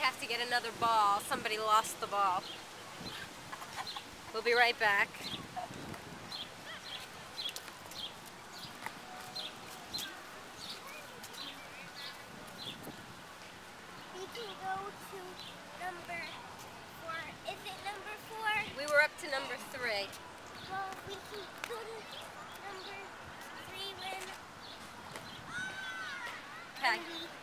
have to get another ball. Somebody lost the ball. We'll be right back. We can go to number 4. Is it number 4? We were up to number 3. Well, we can go to number 3 when... Okay.